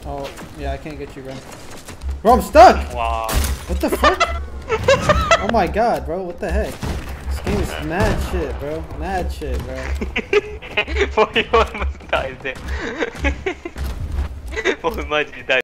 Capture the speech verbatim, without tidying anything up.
Oh, yeah, I can't get you, bro. Bro, I'm stuck! Wow. What the fuck? Oh my god, bro, what the heck? This game is mad shit, bro. Mad shit, bro. Boy, you almost died there. Boy, imagine you died.